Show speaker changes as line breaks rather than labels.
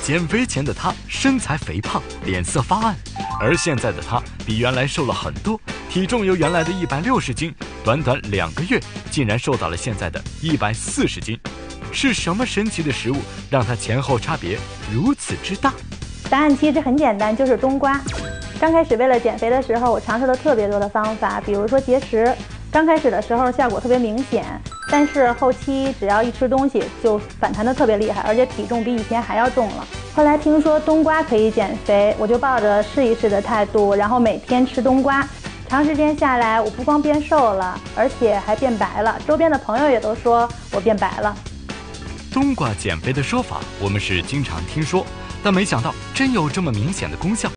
减肥前的她身材肥胖，脸色发暗，而现在的她比原来瘦了很多，体重由原来的160斤，短短2个月竟然瘦到了现在的140斤。是什么神奇的食物让她前后差别如此之大？
答案其实很简单，就是冬瓜。刚开始为了减肥的时候，我尝试了特别多的方法，比如说节食。刚开始的时候效果特别明显，但是后期只要一吃东西就反弹的特别厉害，而且体重比以前还要重了。后来听说冬瓜可以减肥，我就抱着试一试的态度，然后每天吃冬瓜。长时间下来，我不光变瘦了，而且还变白了，周边的朋友也都说我变白了。
冬瓜减肥的说法我们是经常听说，但没想到真有这么明显的功效。